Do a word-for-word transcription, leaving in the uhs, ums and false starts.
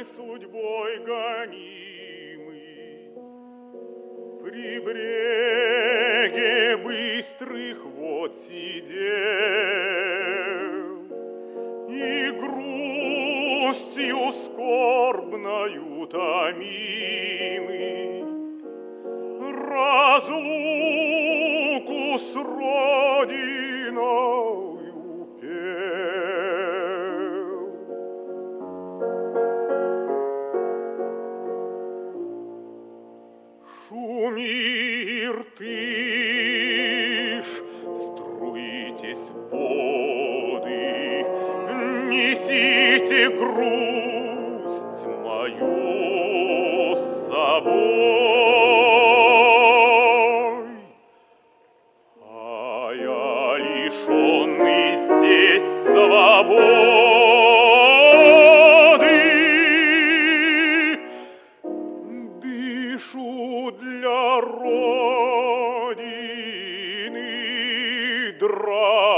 судьбой гонимый, при бреге быстрых вод сидел и грустью скорбною томимый разлуку с родиною пел. Шуми ртыш, струитесь воды, несите грусть мою с собой. А я лишенный здесь свободы, дышу для Родины дрожь.